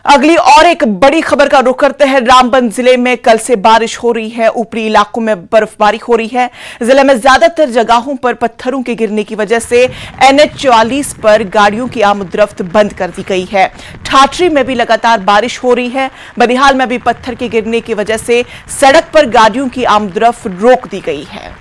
अगली और एक बड़ी खबर का रुख करते हैं। रामबन जिले में कल से बारिश हो रही है, ऊपरी इलाकों में बर्फबारी हो रही है। जिले में ज्यादातर जगहों पर पत्थरों के गिरने की वजह से NH 44 पर गाड़ियों की आमदरफ्त बंद कर दी गई है। ठाठरी में भी लगातार बारिश हो रही है। बनिहाल में भी पत्थर के गिरने की वजह से सड़क पर गाड़ियों की आमदरफ्त रोक दी गई है।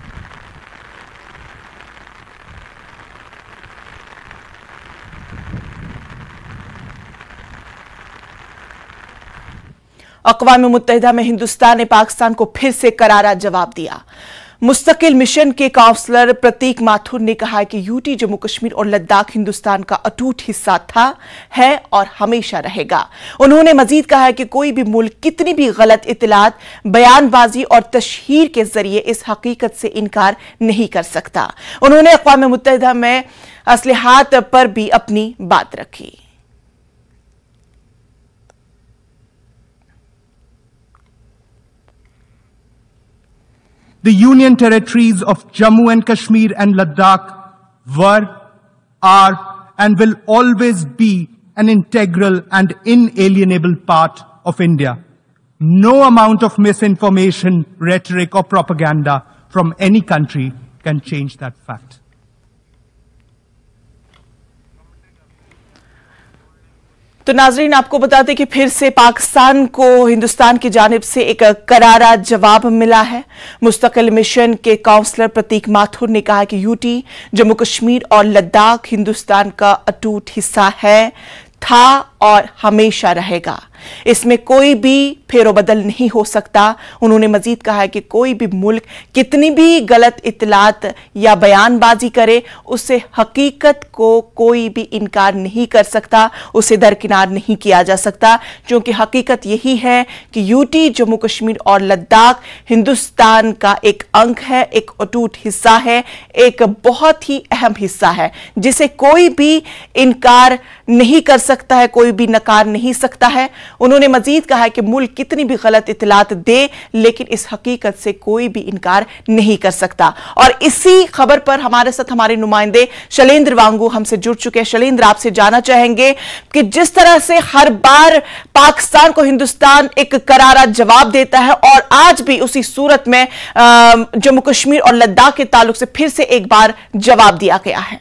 अक़वाम मुत्तहिदा में हिंदुस्तान ने पाकिस्तान को फिर से करारा जवाब दिया। मुस्तकिल मिशन के काउंसलर प्रतीक माथुर ने कहा है कि यूटी जम्मू कश्मीर और लद्दाख हिंदुस्तान का अटूट हिस्सा था, है और हमेशा रहेगा। उन्होंने मजीद कहा है कि कोई भी मुल्क कितनी भी गलत इत्तलात, बयानबाजी और तशहीर के जरिए इस हकीकत से इनकार नहीं कर सकता। उन्होंने अक़वाम मुत्तहिदा में असलहात पर भी अपनी बात रखी। The Union Territories of Jammu and Kashmir and Ladakh were, are, and will always be an integral and inalienable part of India. No amount of misinformation, rhetoric, or propaganda from any country can change that fact. तो नाजरीन, आपको बता दें कि फिर से पाकिस्तान को हिंदुस्तान की जानिब से एक करारा जवाब मिला है। मुस्तकिल मिशन के काउंसलर प्रतीक माथुर ने कहा कि यूटी जम्मू कश्मीर और लद्दाख हिंदुस्तान का अटूट हिस्सा है, था और हमेशा रहेगा। इसमें कोई भी फेरोबदल नहीं हो सकता। उन्होंने मजीद कहा है कि कोई भी मुल्क कितनी भी गलत इत्तलात या बयानबाजी करे, उससे हकीकत को कोई भी इनकार नहीं कर सकता, उसे दरकिनार नहीं किया जा सकता, क्योंकि हकीकत यही है कि यूटी जम्मू कश्मीर और लद्दाख हिंदुस्तान का एक अंग है, एक अटूट हिस्सा है, एक बहुत ही अहम हिस्सा है, जिसे कोई भी इनकार नहीं कर सकता है, कोई भी नकार नहीं सकता है। उन्होंने मजीद कहा कि मुल्क कितनी भी गलत इत्तलात दे, लेकिन इस हकीकत से कोई भी इनकार नहीं कर सकता। और इसी खबर पर हमारे साथ हमारे नुमाइंदे शैलेंद्र वांगू हमसे जुड़ चुके हैं। शैलेंद्र, आपसे जानना चाहेंगे कि जिस तरह से हर बार पाकिस्तान को हिंदुस्तान एक करारा जवाब देता है और आज भी उसी सूरत में जम्मू कश्मीर और लद्दाख के ताल्लुक से फिर से एक बार जवाब दिया गया है।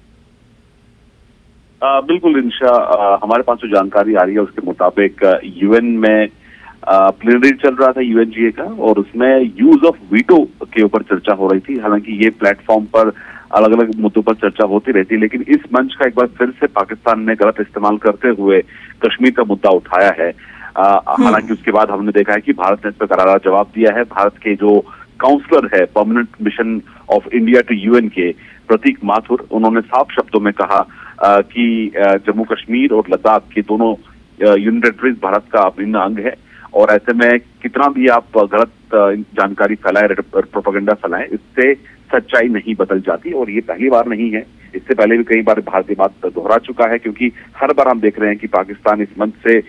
बिल्कुल इंशा, हमारे पास जो जानकारी आ रही है उसके मुताबिक यूएन में प्लेनरी चल रहा था यूएनजीए का, और उसमें यूज ऑफ वीटो के ऊपर चर्चा हो रही थी। हालांकि ये प्लेटफॉर्म पर अलग अलग मुद्दों पर चर्चा होती रहती है, लेकिन इस मंच का एक बार फिर से पाकिस्तान ने गलत इस्तेमाल करते हुए कश्मीर का मुद्दा उठाया है। हालांकि उसके बाद हमने देखा है कि भारत ने इस पर करारा जवाब दिया है। भारत के जो काउंसलर है permanent mission of India to UN के प्रतीक माथुर, उन्होंने साफ शब्दों में कहा कि जम्मू कश्मीर और लद्दाख के दोनों यूनियन टेरिटरीज भारत का अभिन्न अंग है, और ऐसे में कितना भी आप गलत जानकारी फैलाएं, प्रोपेगेंडा फैलाएं, इससे सच्चाई नहीं बदल जाती। और ये पहली बार नहीं है, इससे पहले भी कई बार भारत ये बात दोहरा चुका है, क्योंकि हर बार हम देख रहे हैं कि पाकिस्तान इस मंच से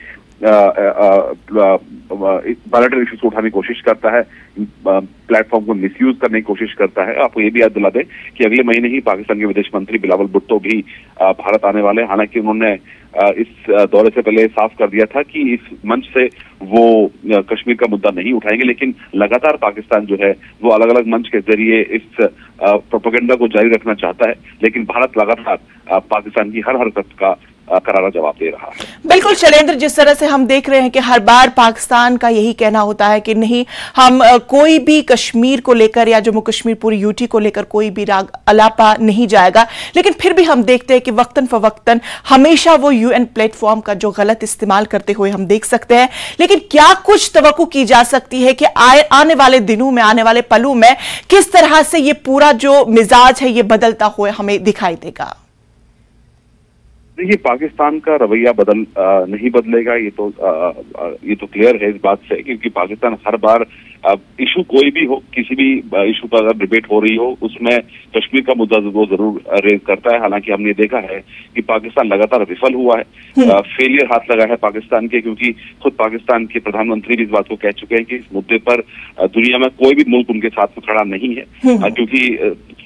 बायलैटरल इश्यूज को उठाने की कोशिश करता है, प्लेटफॉर्म को मिसयूज करने की कोशिश करता है। आपको ये भी याद दिला दें कि अगले महीने ही पाकिस्तान के विदेश मंत्री बिलावल भुट्टो भी भारत आने वाले हैं। हालांकि उन्होंने इस दौरे से पहले साफ कर दिया था कि इस मंच से वो कश्मीर का मुद्दा नहीं उठाएंगे, लेकिन लगातार पाकिस्तान जो है वो अलग अलग मंच के जरिए इस प्रोपेगेंडा को जारी रखना चाहता है, लेकिन भारत लगातार पाकिस्तान की हर हरकत का करारा जवाब दे रहा है। बिल्कुल शैलेंद्र, जिस तरह से हम देख रहे हैं कि हर बार पाकिस्तान का यही कहना होता है कि नहीं, हम कोई भी कश्मीर को लेकर या जम्मू कश्मीर पूरी यूटी को लेकर कोई भी राग अलापा नहीं जाएगा, लेकिन फिर भी हम देखते हैं कि वक्तन फवक्तन हमेशा वो यूएन प्लेटफॉर्म का जो गलत इस्तेमाल करते हुए हम देख सकते हैं। लेकिन क्या कुछ तवक्को की जा सकती है कि आने वाले दिनों में, आने वाले पलों में किस तरह से ये पूरा जो मिजाज है ये बदलता हुआ हमें दिखाई देगा? देखिए, पाकिस्तान का रवैया नहीं बदलेगा, ये तो क्लियर है इस बात से, क्योंकि पाकिस्तान हर बार इशू कोई भी हो, किसी भी इशू पर अगर डिबेट हो रही हो, उसमें कश्मीर का मुद्दा वो जरूर रेज करता है। हालांकि हमने देखा है कि पाकिस्तान लगातार विफल हुआ है, फेलियर हाथ लगा है पाकिस्तान के, क्योंकि खुद पाकिस्तान के प्रधानमंत्री भी इस बात को कह चुके हैं कि इस मुद्दे पर दुनिया में कोई भी मुल्क उनके साथ में खड़ा नहीं है, क्योंकि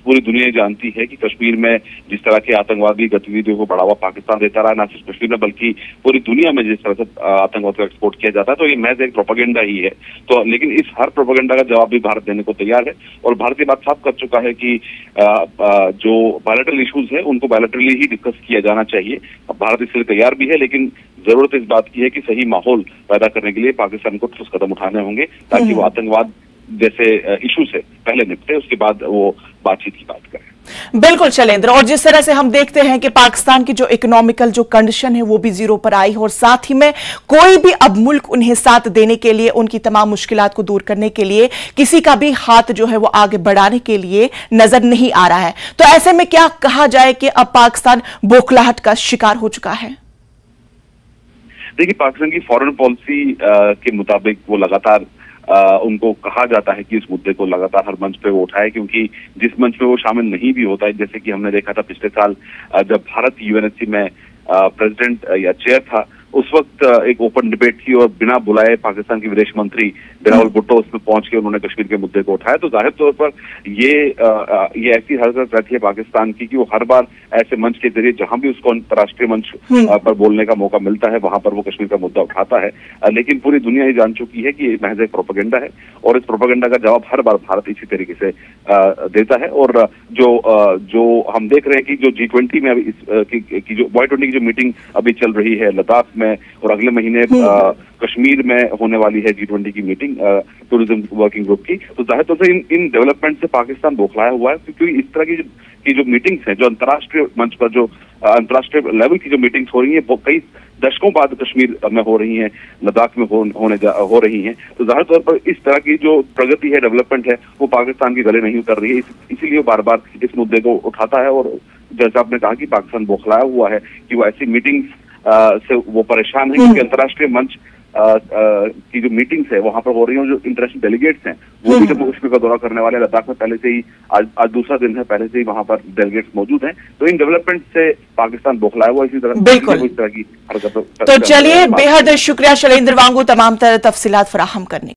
पूरी दुनिया जानती है कि कश्मीर में जिस तरह के आतंकवादी गतिविधियों को बढ़ावा पाकिस्तान देता रहा, न सिर्फ कश्मीर में बल्कि पूरी दुनिया में जिस तरह से आतंकवाद का एक्सपोर्ट किया जाता है, तो ये महज एक प्रोपेगेंडा ही है। तो लेकिन इस हर प्रोपेगेंडा का जवाब भी भारत देने को तैयार है और भारत ये बात साफ कर चुका है कि जो बायलैटरल इश्यूज है उनको बायलैटरली ही डिस्कस किया जाना चाहिए। भारत इसके लिए तैयार भी है, लेकिन जरूरत इस बात की है कि सही माहौल पैदा करने के लिए पाकिस्तान को ठोस कदम उठाने होंगे ताकि वो आतंकवाद जैसे इशू से पहले निपटे, उसके बाद वो बातचीत की बात करें। बिल्कुल शैलेंद्र, और जिस तरह से हम देखते हैं कि पाकिस्तान की जो इकोनॉमिकल जो कंडीशन है वो भी जीरो पर आई है और साथ ही में कोई भी अब मुल्क उन्हें साथ देने के लिए, उनकी तमाम मुश्किलात को दूर करने के लिए किसी का भी हाथ जो है वो आगे बढ़ाने के लिए नजर नहीं आ रहा है। तो ऐसे में क्या कहा जाए कि अब पाकिस्तान बौखलाहट का शिकार हो चुका है? देखिए, पाकिस्तान की फॉरेन पॉलिसी के मुताबिक वो लगातार उनको कहा जाता है कि इस मुद्दे को लगातार हर मंच पे वो उठाए, क्योंकि जिस मंच पे वो शामिल नहीं भी होता है, जैसे कि हमने देखा था पिछले साल जब भारत यूएनएससी में प्रेसिडेंट या चेयर था, उस वक्त एक ओपन डिबेट थी और बिना बुलाए पाकिस्तान के विदेश मंत्री बिलावल भुट्टो उसमें पहुंच के उन्होंने कश्मीर के मुद्दे को उठाया। तो जाहिर तौर पर ये ऐसी हरकत रहती है पाकिस्तान की कि वो हर बार ऐसे मंच के जरिए जहां भी उसको अंतर्राष्ट्रीय मंच पर बोलने का मौका मिलता है वहां पर वो कश्मीर का मुद्दा उठाता है। लेकिन पूरी दुनिया ये जान चुकी है कि ये महज एक प्रोपेगेंडा है और इस प्रोपेगेंडा का जवाब हर बार भारत इसी तरीके से देता है। और जो हम देख रहे हैं कि जो G20 में अभी जो Y20 की जो मीटिंग अभी चल रही है लद्दाख में, और अगले महीने कश्मीर में होने वाली है G20 की मीटिंग टूरिज्म वर्किंग ग्रुप की, तो जाहिर तौर से इन डेवलपमेंट से पाकिस्तान बौखलाया हुआ है, क्योंकि इस तरह की जो मीटिंग्स हैं, जो अंतर्राष्ट्रीय मंच पर जो अंतर्राष्ट्रीय लेवल की जो मीटिंग्स हो रही है वो कई दशकों बाद कश्मीर में हो रही हैं, लद्दाख में हो रही हैं। तो जाहिर तौर पर इस तरह की जो प्रगति है, डेवलपमेंट है, वो पाकिस्तान के गले नहीं उतर रही है। इसीलिए वो बार बार इस मुद्दे को उठाता है और जैसा आपने कहा कि पाकिस्तान बौखलाया हुआ है कि वो ऐसी मीटिंग्स से वो परेशान है, क्योंकि अंतर्राष्ट्रीय मंच की जो मीटिंग्स है वहां पर हो रही है, जो इंटरनेशनल डेलीगेट्स हैं वो भी जम्मू कश्मीर का दौरा करने वाले लद्दाख में पहले से ही आज दूसरा दिन है, पहले से ही वहां पर डेलीगेट्स मौजूद हैं। तो इन डेवलपमेंट से पाकिस्तान बौखलाया हुआ इसी तरह इस तरह की हरकत। तो चलिए, बेहद शुक्रिया शैलेंद्र वांगू तमाम तफसीलात फराहम करने।